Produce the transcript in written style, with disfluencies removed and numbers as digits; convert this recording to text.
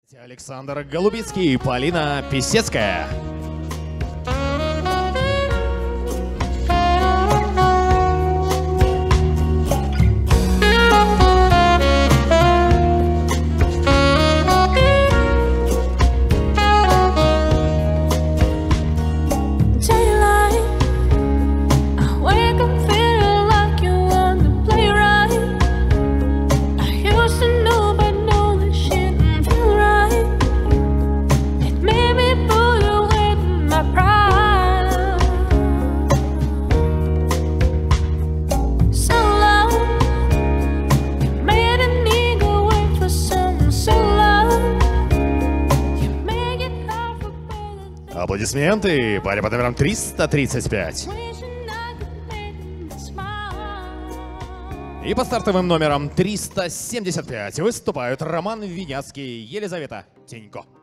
Александр Голубицкий и Полина Писецкая. Аплодисменты. Паре под номером 335. И по стартовым номерам 375 выступают Роман Виняцкий, Елизавета Тенько.